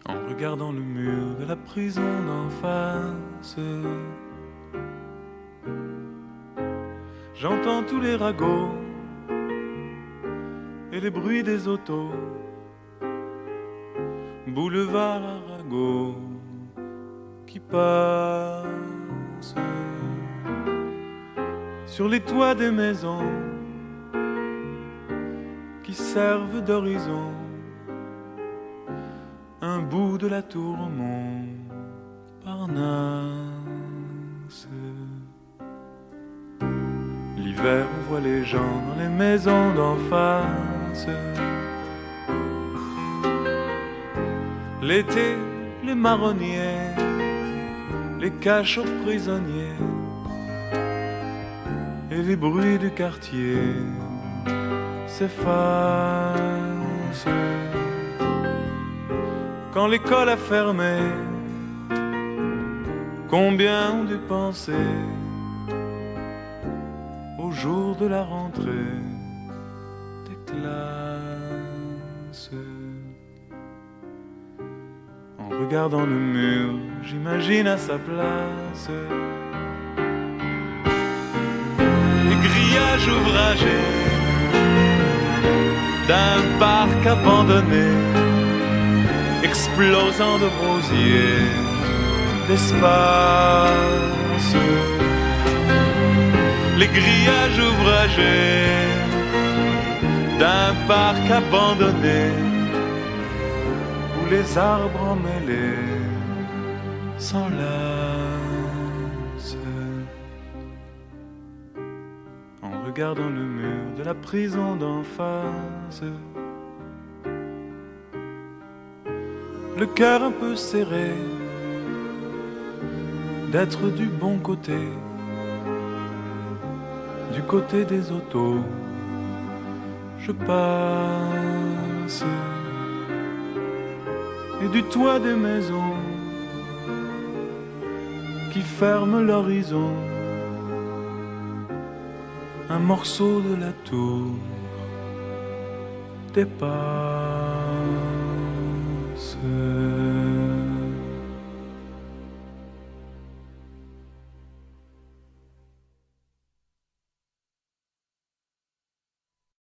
en regardant le mur de la prison d'en face. J'entends tous les ragots et les bruits des autos, boulevard Arago qui passe sur les toits des maisons qui servent d'horizon, un bout de la tour Montparnasse. L'hiver on voit les gens dans les maisons d'en face. L'été, les marronniers, les cachots prisonniers et les bruits du quartier s'effacent. Quand l'école a fermé, combien ont dû penser au jour de la rentrée des classes. En regardant le mur, j'imagine à sa place les grillages ouvragés d'un parc abandonné, explosant de rosiers, d'espace. Les grillages ouvragés d'un parc abandonné où les arbres emmêlés s'enlacent. En regardant le mur de la prison d'en face, le cœur un peu serré d'être du bon côté, du côté des autos. Je passe et du toit des maisons qui ferment l'horizon, un morceau de la tour dépasse.